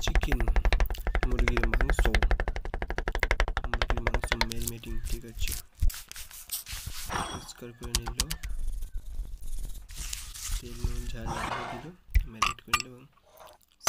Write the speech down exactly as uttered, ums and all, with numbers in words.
chicken মুরগির মাংস মুরগির মাংস ম্যারিনেটিং ঠিক আছে পরিষ্কার করে নিল তেল নুন ঝাল লাগিয়ে দিল ম্যারিনেট করে নিল এবং